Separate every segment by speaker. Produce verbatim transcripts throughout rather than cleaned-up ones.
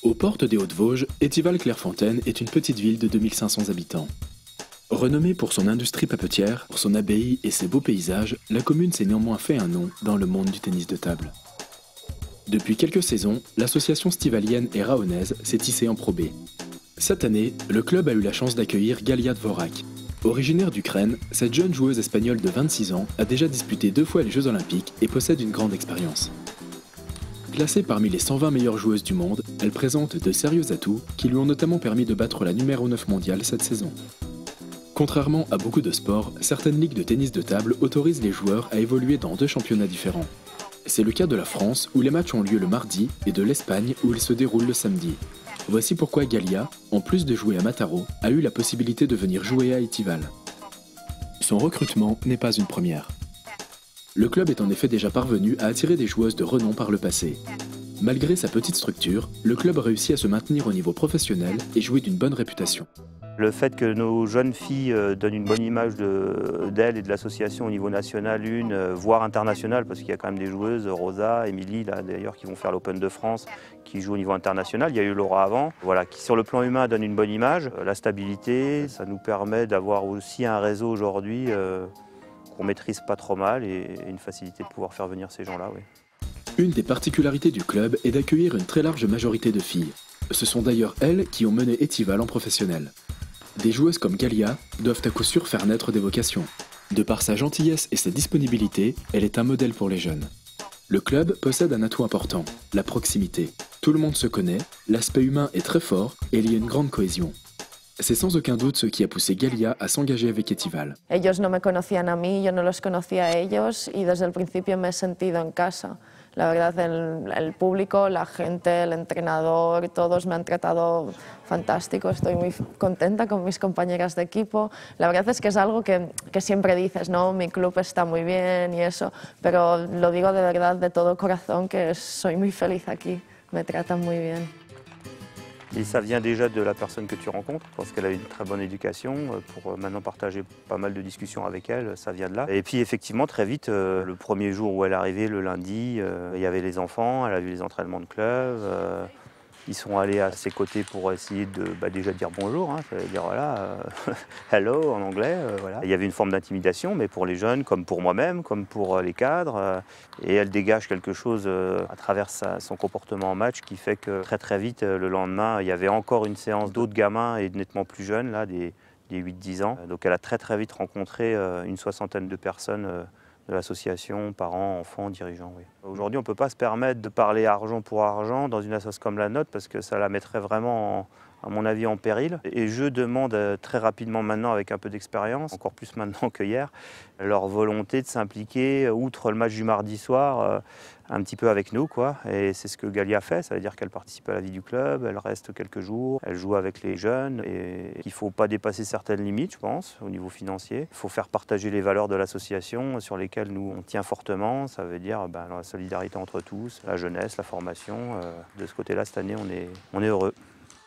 Speaker 1: Aux portes des Hautes-Vosges, Étival-Clairefontaine est une petite ville de deux mille cinq cents habitants. Renommée pour son industrie papetière, pour son abbaye et ses beaux paysages, la commune s'est néanmoins fait un nom dans le monde du tennis de table. Depuis quelques saisons, l'association stivalienne et rahonaise s'est tissée en Pro B. Cette année, le club a eu la chance d'accueillir Galia Dvorak. Originaire d'Ukraine, cette jeune joueuse espagnole de vingt-six ans a déjà disputé deux fois les Jeux Olympiques et possède une grande expérience. Classée parmi les cent vingt meilleures joueuses du monde, elle présente de sérieux atouts qui lui ont notamment permis de battre la numéro neuf mondiale cette saison. Contrairement à beaucoup de sports, certaines ligues de tennis de table autorisent les joueurs à évoluer dans deux championnats différents. C'est le cas de la France où les matchs ont lieu le mardi et de l'Espagne où ils se déroulent le samedi. Voici pourquoi Galia, en plus de jouer à Mataró, a eu la possibilité de venir jouer à Étival. Son recrutement n'est pas une première. Le club est en effet déjà parvenu à attirer des joueuses de renom par le passé. Malgré sa petite structure, le club a réussi à se maintenir au niveau professionnel et jouer d'une bonne réputation.
Speaker 2: Le fait que nos jeunes filles donnent une bonne image d'elles et de l'association au niveau national, une, voire international, parce qu'il y a quand même des joueuses, Rosa, Émilie, là d'ailleurs, qui vont faire l'Open de France, qui jouent au niveau international. Il y a eu Laura avant, voilà, qui sur le plan humain donne une bonne image. La stabilité, ça nous permet d'avoir aussi un réseau aujourd'hui euh, qu'on maîtrise pas trop mal et une facilité de pouvoir faire venir ces gens-là. Oui.
Speaker 1: Une des particularités du club est d'accueillir une très large majorité de filles. Ce sont d'ailleurs elles qui ont mené Étival en professionnel. Des joueuses comme Galia doivent à coup sûr faire naître des vocations. De par sa gentillesse et sa disponibilité, elle est un modèle pour les jeunes. Le club possède un atout important, la proximité. Tout le monde se connaît, l'aspect humain est très fort et il y a une grande cohésion. C'est sans aucun doute ce qui a poussé Galia a s'engager avec Étival.
Speaker 3: Ellos no me conocían a mí, yo no los conocía a ellos y desde el principio me he sentido en casa. La verdad, el, el público, la gente, el entrenador, todos me han tratado fantástico. Estoy muy contenta con mis compañeras de equipo. La verdad es que es algo que, que siempre dices, ¿no? Mi club está muy bien y eso, pero lo digo de verdad, de todo corazón, que soy muy feliz aquí. Me tratan muy bien.
Speaker 2: Et ça vient déjà de la personne que tu rencontres, parce qu'elle a une très bonne éducation. Pour maintenant partager pas mal de discussions avec elle, ça vient de là. Et puis effectivement, très vite, euh, le premier jour où elle est arrivée, le lundi, euh, il y avait les enfants, elle a vu les entraînements de club. Euh, ils sont allés à ses côtés pour essayer de bah, déjà dire bonjour, hein, ça veut dire voilà, euh, hello en anglais. Euh, voilà. Il y avait une forme d'intimidation, mais pour les jeunes, comme pour moi-même, comme pour euh, les cadres. Euh, et elle dégage quelque chose euh, à travers sa, son comportement en match qui fait que très très vite, euh, le lendemain, il y avait encore une séance d'autres gamins et nettement plus jeunes, là, des, des huit dix ans. Donc elle a très très vite rencontré euh, une soixantaine de personnes euh, de l'association, parents, enfants, dirigeants. Oui. Aujourd'hui, on ne peut pas se permettre de parler argent pour argent dans une association comme la nôtre parce que ça la mettrait vraiment, en, à mon avis, en péril. Et je demande très rapidement maintenant, avec un peu d'expérience, encore plus maintenant que hier, leur volonté de s'impliquer, outre le match du mardi soir, euh, un petit peu avec nous, quoi. Et c'est ce que Galia fait, ça veut dire qu'elle participe à la vie du club, elle reste quelques jours, elle joue avec les jeunes et il ne faut pas dépasser certaines limites, je pense, au niveau financier. Il faut faire partager les valeurs de l'association sur lesquelles nous on tient fortement, ça veut dire ben, la solidarité entre tous, la jeunesse, la formation. Euh, de ce côté-là, cette année, on est, on est heureux.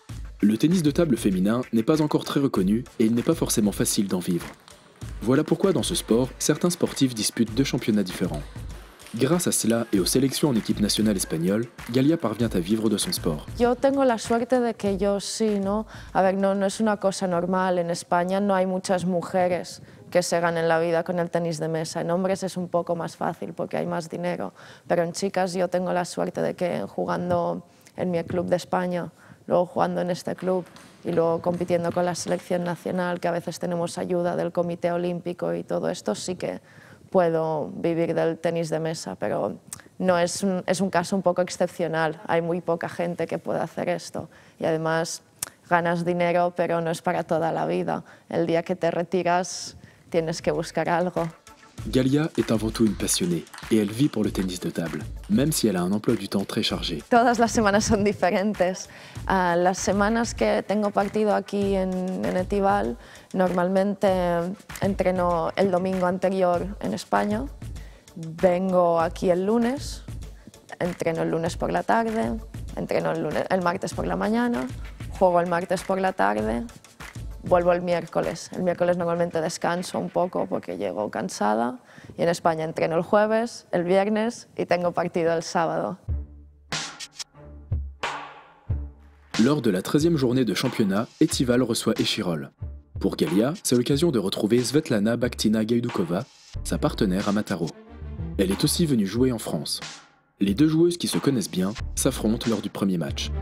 Speaker 1: Le tennis de table féminin n'est pas encore très reconnu et il n'est pas forcément facile d'en vivre. Voilà pourquoi dans ce sport, certains sportifs disputent deux championnats différents. Grâce à cela et aux sélections en équipe nationale espagnole, Galia parvient à vivre de son sport.
Speaker 3: Yo tengo la suerte de que yo sí, ¿no? A ver, no, no es una cosa normal. En España no hay muchas mujeres que se ganen la vida con el tenis de mesa. En hombres es un poco más fácil porque hay más dinero, pero en chicas yo tengo la suerte de que jugando en mi club de España, luego jugando en este club y luego compitiendo con la selección nacional, que a veces tenemos ayuda del Comité Olímpico y todo esto, sí que puedo vivir del tenis de mesa, pero no es un, es un caso un poco excepcional. Hay muy poca gente que puede hacer esto y además ganas dinero, pero no es para toda la vida. El día que te retiras tienes que buscar algo.
Speaker 1: Galia est avant tout une passionnée et elle vit pour le tennis de table, même si elle a un emploi du temps très chargé.
Speaker 3: Todas las semanas son diferentes. Uh, las semanas que tengo partido aquí en, en Étival, normalmente entreno el domingo anterior en España, vengo aquí el lunes, entreno el lunes por la tarde, entreno el, lunes, el martes por la mañana, juego el martes por la tarde, vuelvo el miércoles. El miércoles normalmente descanso un poco porque llego cansada y en España entreno el jueves, el viernes y tengo partido el sábado.
Speaker 1: Lors de la treizième journée de championnat, Etival reçoit Échirol. Pour Galia, c'est l'occasion de retrouver Svetlana Bakhtina Gajdukova, sa partenaire à Mataró. Elle est aussi venue jouer en France. Les deux joueuses qui se connaissent bien s'affrontent lors du premier match.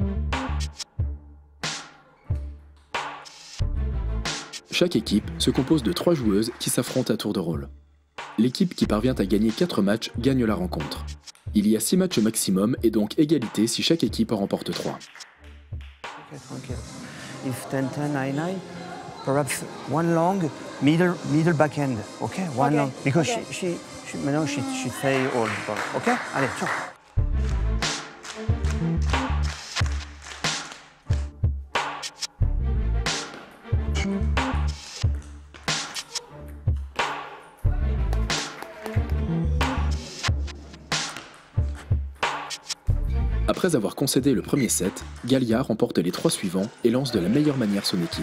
Speaker 1: Chaque équipe se compose de trois joueuses qui s'affrontent à tour de rôle. L'équipe qui parvient à gagner quatre matchs gagne la rencontre. Il y a six matchs maximum et donc égalité si chaque équipe en remporte trois.
Speaker 2: Okay, tranquille. If ten ten nine nine, perhaps one long middle middle backhand. Okay, one
Speaker 3: Okay.
Speaker 2: long because
Speaker 3: Okay.
Speaker 2: she she she maintenant she she fait all. Okay, allez, ciao.
Speaker 1: Après avoir concédé le premier set, Galia remporte les trois suivants et lance de la meilleure manière son équipe.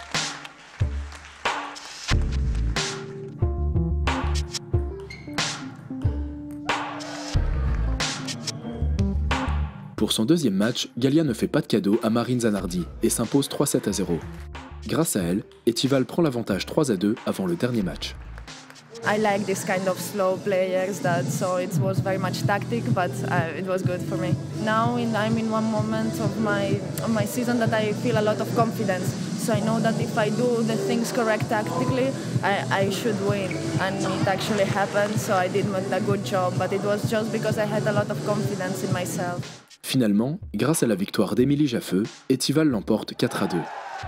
Speaker 1: Pour son deuxième match, Galia ne fait pas de cadeau à Marine Zanardi et s'impose trois sept à zéro. Grâce à elle, Etival prend l'avantage trois à deux avant le dernier match.
Speaker 3: I like this kind of slow players, that so it was very much tactic, but uh, it was good for me. Now in, I'm in one moment of my of my season that I feel a lot of confidence. So I know that if I do the things correct tactically, I, I should win, and it actually happened. So I did a good job, but it was just because I had a lot of confidence in myself.
Speaker 1: Finalement, grâce à la victoire d'Émilie Jaffeux, Etival l'emporte quatre à deux.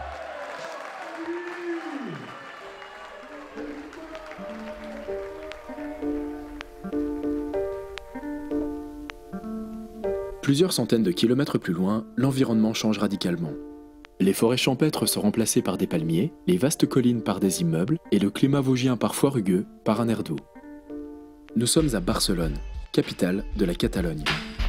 Speaker 1: Plusieurs centaines de kilomètres plus loin, l'environnement change radicalement. Les forêts champêtres sont remplacées par des palmiers, les vastes collines par des immeubles et le climat vosgien parfois rugueux par un air doux. Nous sommes à Barcelone, capitale de la Catalogne.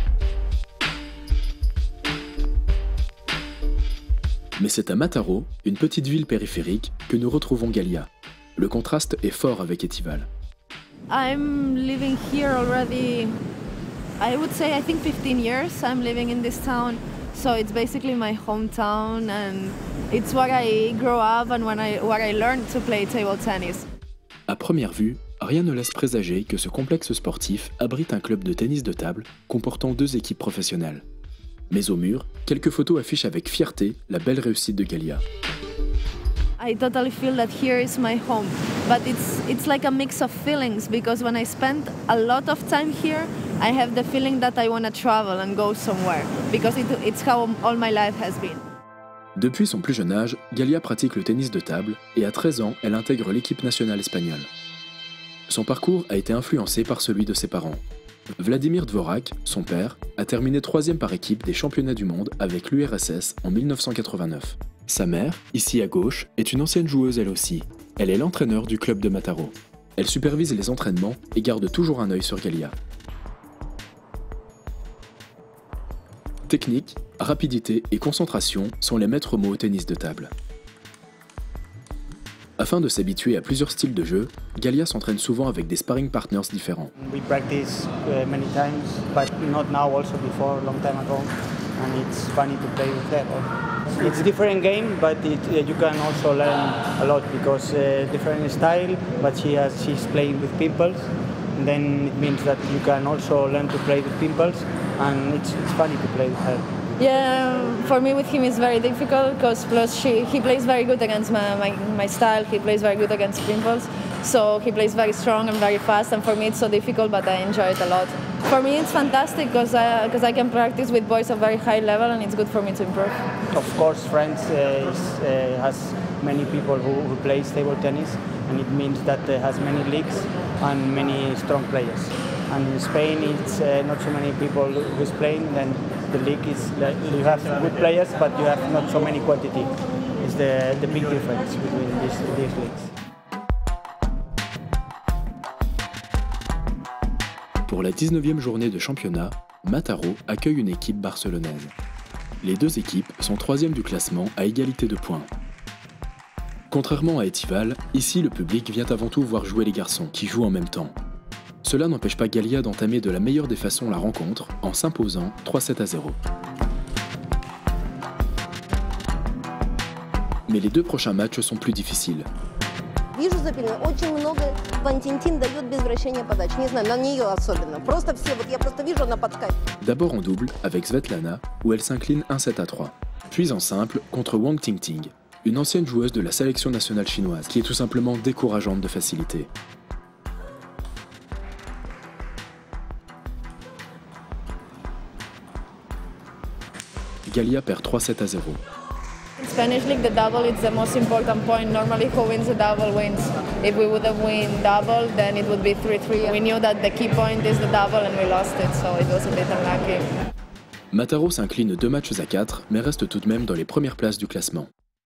Speaker 1: Mais c'est à Mataró, une petite ville périphérique, que nous retrouvons Galia. Le contraste est fort avec Etival.
Speaker 3: I'm living here already, I would say, I think fifteen years. I'm living in this town, so it's basically my hometown, and it's where I grew up and when I, where I learned to play table tennis.
Speaker 1: À première vue, rien ne laisse présager que ce complexe sportif abrite un club de tennis de table comportant deux équipes professionnelles. Mais au mur, quelques photos affichent avec fierté la belle réussite de Galia.
Speaker 3: I totally feel that here is my home, but it's it's like a mix of feelings, because when I spend a lot of time here, I have the feeling that I want to travel and go somewhere, because it, it's how all my life has been.
Speaker 1: Depuis son plus jeune âge, Galia pratique le tennis de table et à treize ans, elle intègre l'équipe nationale espagnole. Son parcours a été influencé par celui de ses parents. Vladimir Dvorak, son père, a terminé troisième par équipe des championnats du monde avec l'U R S S en mille neuf cent quatre-vingt-neuf. Sa mère, ici à gauche, est une ancienne joueuse elle aussi. Elle est l'entraîneur du club de Mataró. Elle supervise les entraînements et garde toujours un œil sur Galia. Technique, rapidité et concentration sont les maîtres mots au tennis de table. Afin de s'habituer à plusieurs styles de jeu, Galia s'entraîne souvent avec des sparring partners différents.
Speaker 4: We practice uh, many times, but not now, also before, a long time ago, and it's funny to play with them. It's a different game, but it, uh, you can also learn a lot because uh, different style, but she has, she's playing with pimples, and then it means that you can also learn to play with pimples, and it's, it's funny to play with her.
Speaker 3: Yeah, for me with him it's very difficult, because plus she, he plays very good against my, my, my style, he plays very good against pimples, so he plays very strong and very fast, and for me it's so difficult, but I enjoy it a lot. For me it's fantastic because I, because I can practice with boys of very high level, and it's good for me to improve.
Speaker 4: Of course, France uh, is, uh, has many people who, who play table tennis, and it means that it has many leagues and many strong players. And in Spain, it's uh, not so many people who's playing. Then the league is like, you have good players, but you have not so many quantity. It's the, the big difference between these, these leagues.
Speaker 1: Pour la dix-neuvième journée de championnat, Mataró accueille une équipe barcelonaise. Les deux équipes sont troisièmes du classement à égalité de points. Contrairement à Etival, ici le public vient avant tout voir jouer les garçons qui jouent en même temps. Cela n'empêche pas Galia d'entamer de la meilleure des façons la rencontre en s'imposant trois sept à zéro. Mais les deux prochains matchs sont plus difficiles.
Speaker 5: Вижу за пеленой очень много Вантинтин дает без вращения подач. Не знаю, на нее особенно. Просто все, вот я просто вижу, она подкатит.
Speaker 1: D'abord en double avec Svetlana, où elle s'incline un sept à trois. Puis en simple contre Wang Tingting, une ancienne joueuse de la sélection nationale chinoise qui est tout simplement décourageante de facilité. Galia perd trois sept à zéro.
Speaker 3: In Spanish League, the double is the most important point. Normally, who wins the double wins. If we would have won double, then it would be three three. We knew that the key point is the double and we lost it, so it was a bit unlucky.
Speaker 1: Mataro s'incline deux matchs à quatre, mais reste tout de même dans les premières places du classement.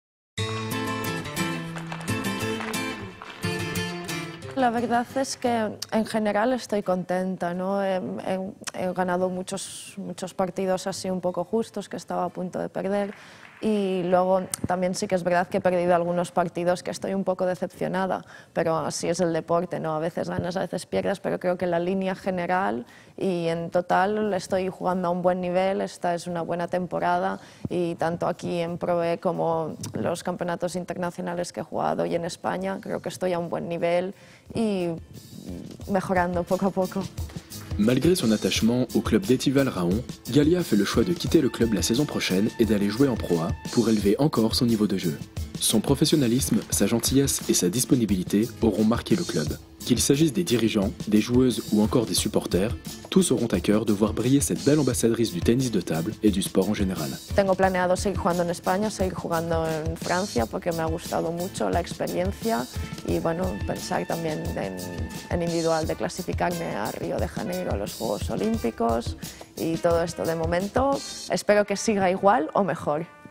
Speaker 3: La verdad es que en general estoy contenta, ¿no? He, he, he ganado muchos, muchos partidos así un poco justos que estaba a punto de perder. Y luego también sí que es verdad que he perdido algunos partidos que estoy un poco decepcionada, pero así es el deporte, ¿no? A veces ganas, a veces pierdes, pero creo que en la línea general y en total estoy jugando a un buen nivel, esta es una buena temporada y tanto aquí en Pro E como los campeonatos internacionales que he jugado y en España creo que estoy a un buen nivel y mejorando poco a poco.
Speaker 1: Malgré son attachement au club d'Étival Raon, Galia a fait le choix de quitter le club la saison prochaine et d'aller jouer en Pro A pour élever encore son niveau de jeu. Son professionnalisme, sa gentillesse et sa disponibilité auront marqué le club. Qu'il s'agisse des dirigeants, des joueuses ou encore des supporters, tous auront à cœur de voir briller cette belle ambassadrice du tennis de table et du sport en général.
Speaker 3: Tengo planeado seguir jugando en España, seguir jugando en Francia porque me ha gustado mucho la experiencia y bueno, pensar también en, en individual de clasificarme a Río de Janeiro, a los Juegos Olímpicos y todo esto de momento. Espero que siga igual o mejor.